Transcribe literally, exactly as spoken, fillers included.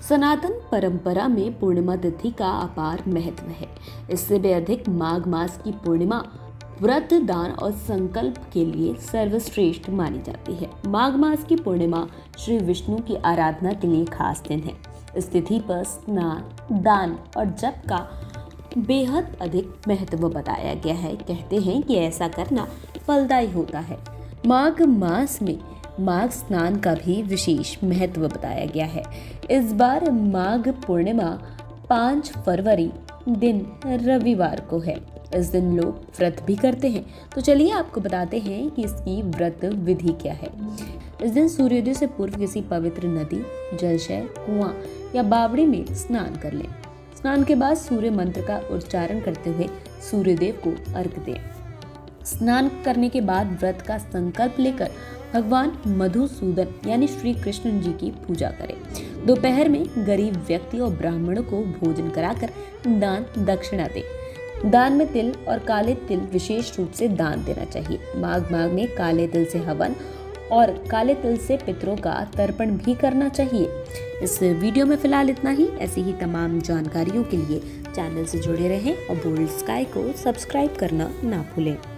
सनातन परंपरा में पूर्णिमा तिथि का अपार महत्व है। इससे भी अधिक माघ मास की पूर्णिमा व्रत, दान और संकल्प के लिए सर्वश्रेष्ठ मानी जाती है। माघ मास की पूर्णिमा श्री विष्णु की आराधना के लिए खास दिन है। इस तिथि पर स्नान, दान और जप का बेहद अधिक महत्व बताया गया है। कहते हैं कि ऐसा करना फलदायी होता है। माघ मास में माघ स्नान का भी विशेष महत्व बताया गया है। इस बार माघ पूर्णिमा पाँच फरवरी दिन रविवार को है। इस दिन लोग व्रत भी करते हैं। तो चलिए आपको बताते हैं कि इसकी व्रत विधि क्या है। इस दिन सूर्योदय से पूर्व किसी पवित्र नदी, जलाशय, कुआं या बावड़ी में स्नान कर लें। स्नान के बाद सूर्य मंत्र का उच्चारण करते हुए सूर्यदेव को अर्घ्य दें। स्नान करने के बाद व्रत का संकल्प लेकर भगवान मधुसूदन यानी श्री कृष्ण जी की पूजा करें। दोपहर में गरीब व्यक्ति और ब्राह्मणों को भोजन कराकर दान दक्षिणा दें। दान में तिल और काले तिल विशेष रूप से दान देना चाहिए। माघ माह में काले तिल से हवन और काले तिल से पितरों का तर्पण भी करना चाहिए। इस वीडियो में फिलहाल इतना ही। ऐसी ही तमाम जानकारियों के लिए चैनल से जुड़े रहें और बोल्ड स्काई को सब्सक्राइब करना ना भूलें।